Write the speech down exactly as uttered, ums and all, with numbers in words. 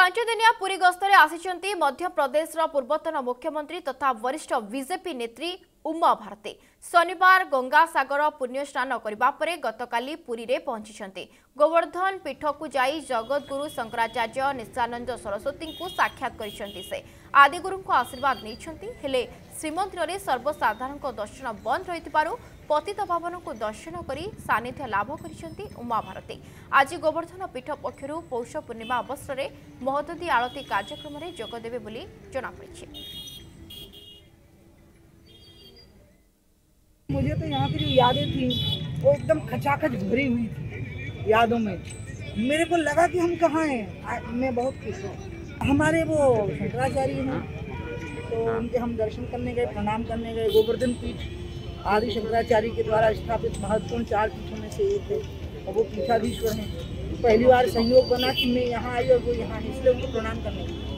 पांच दिनिया पुरी गस्तरे आसिचंती मध्य प्रदेश पूर्वतन मुख्यमंत्री तथा वरिष्ठ बीजेपी नेत्री उमा भारती। शनिवार गंगा सागर पुण्य स्नान करने पर गतकाली पुरी रे पहुंची गोवर्धन पीठ को जाई जगतगुरु शंकराचार्य नित्यानंद सरस्वती को साक्षात करिसेंती। से आदिगुरु को आशीर्वाद नहीं हेले श्रीमंदिर में सर्वसाधारण दर्शन बंद रही पतित पावन को दर्शन करी सानिध्य लाभ करिसेंती उमा भारती। आज गोवर्धन पीठ पक्षर पौष पूर्णिमा अवसर में महददी आरती कार्यक्रम में जोगदेवे बोली जनापड़ी। मुझे तो यहाँ की जो यादें थी वो एकदम खचाखच भरी हुई थी यादों में। मेरे को लगा कि हम कहाँ हैं। मैं बहुत खुश हूँ। हमारे वो शंकराचार्य हैं तो उनके हम दर्शन करने गए, प्रणाम करने गए। गोवर्धन पीठ आदि शंकराचार्य के द्वारा स्थापित महत्वपूर्ण चार पीठों में से एक है और वो पीठाधीश्वर हैं। पहली बार संयोग बना कि मैं यहाँ आई और वो यहाँ, इसलिए उनको प्रणाम करने गए।